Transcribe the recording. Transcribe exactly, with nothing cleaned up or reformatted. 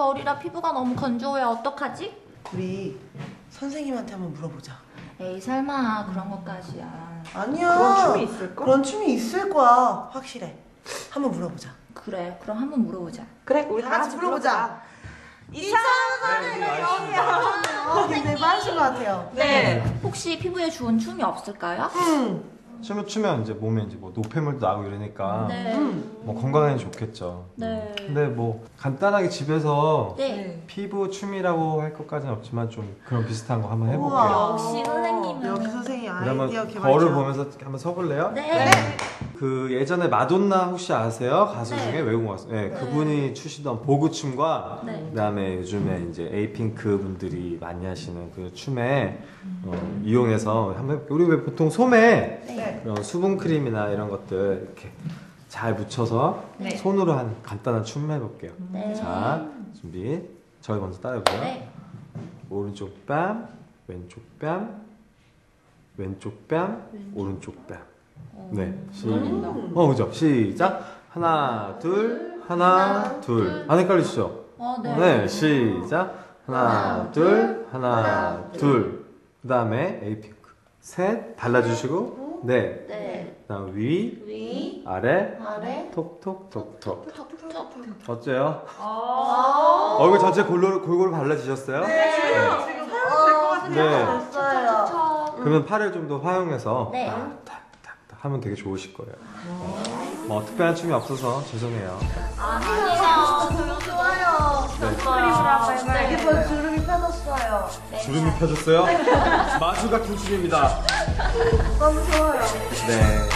겨울이라 피부가 너무 건조해. 어떡하지? 우리 선생님한테 한번 물어보자. 에이 설마 그런 것까지야. 아니야. 그런 춤이 있을까? 그런 춤이 있을 거야. 확실해. 한번 물어보자. 그래 그럼 한번 물어보자. 그래, 우리 다 같이 물어보자. 이찬 선생님 여기야. 어, 굉장히 빠르신 것 같아요. 네. 혹시 피부에 좋은 춤이 없을까요? 음. 춤을 추면 이제 몸에 이제 뭐 노폐물도 나고 이러니까 네. 음. 뭐 건강에 좋겠죠. 네. 근데 뭐 간단하게 집에서 네. 피부 춤이라고 할 것까지는 없지만 좀 그런 비슷한 거 한번 해볼게요. 우와. 역시 선생님은. 여기 선생님 아이디어 그러면 개발자. 거울을 보면서 한번 서볼래요? 네. 그 예전에 마돈나 혹시 아세요? 가수 네. 중에 외국 가수. 네, 그분이 추시던 보그춤과 네. 그다음에 요즘에 이제 에이핑크 분들이 많이 하시는 그 춤에 어, 이용해서 한번 우리 왜 보통 솜에 네. 그런 수분 크림이나 이런 것들 이렇게 잘 묻혀서 네. 손으로 한 간단한 춤 해볼게요. 네. 자, 준비. 저희 먼저 따라해보세요. 네. 오른쪽 뺨, 왼쪽 뺨, 왼쪽 뺨, 오른쪽 뺨. 네, 시. 어, 그죠? 시작. 하나, 둘, 하나, 둘. 안 헷갈리시죠? 어, 네. 네, 시작. 하나, 둘, 하나, 둘. 그 다음에 에이핑크. 셋, 달라주시고. 네. 네. 그다음 위, 위, 아래, 아래, 톡톡톡톡. 톡톡. 어째요? 아. 얼굴 전체 골고루, 골고루 발라지셨어요? 네. 지금 사용될것 같은데. 네. 됐어요. 그러면 팔을 좀 더 활용해서 네. 탁, 탁, 탁 하면 되게 좋으실 거예요. 뭐 특별한 춤이 없어서 죄송해요. 아니요. 너무 좋아요. 네. 여기 벌써 주름이 펴졌어요. 주름이 펴졌어요? 마주 같은 춤입니다. 너무 좋아요. 네.